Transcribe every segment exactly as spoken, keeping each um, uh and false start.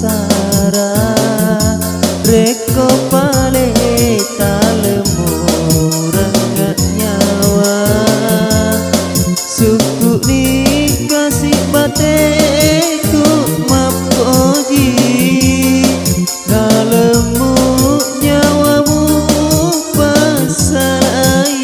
masara reko pale talemu rangga nyawa suku ni kasih bateku mapoji dalemu nyawamu pasai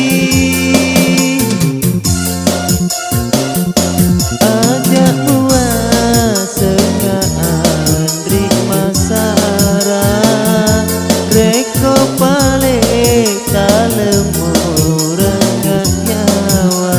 ajak buat sengaan rik masara reko pale talemu rangga nyawa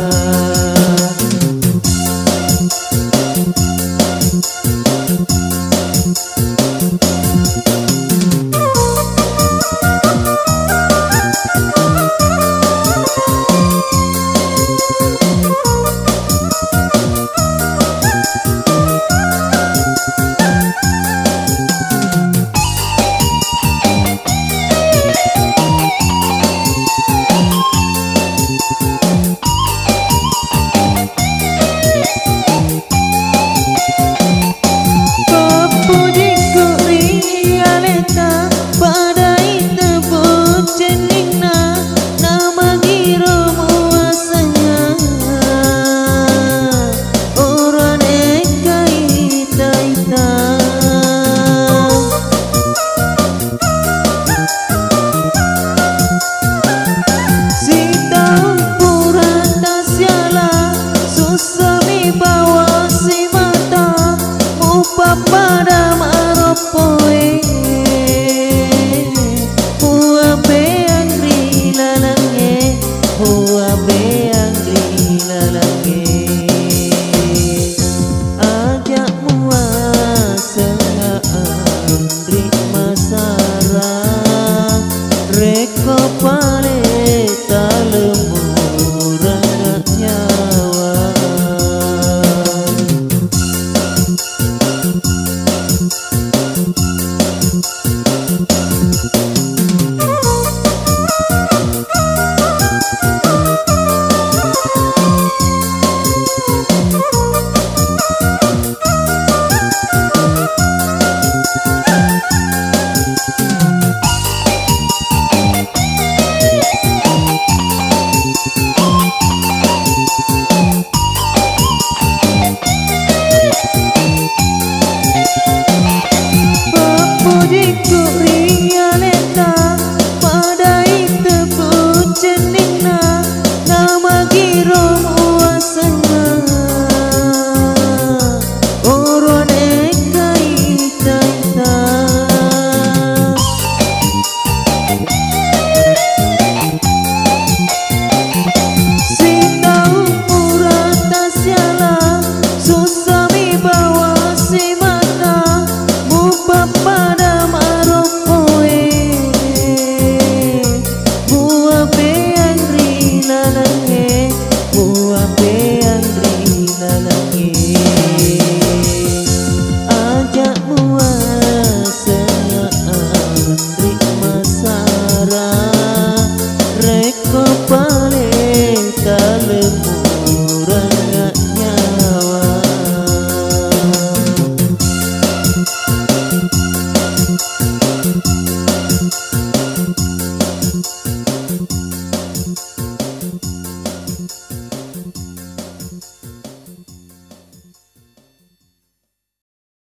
pada maropoe hua beang rilalange hua beang rilalange ajak mua sengaan rik masara reko pale talemu rangga nyawa Papujiku rialeta padai tebu jeningna nama giro muasana orone kaitaita si tahu murata siala susami bawa si mata mupa pada maropoe buah beang rilalange buah beang rilalange ajak mua sengaan rik masara reko pale talemu rangga nyawa.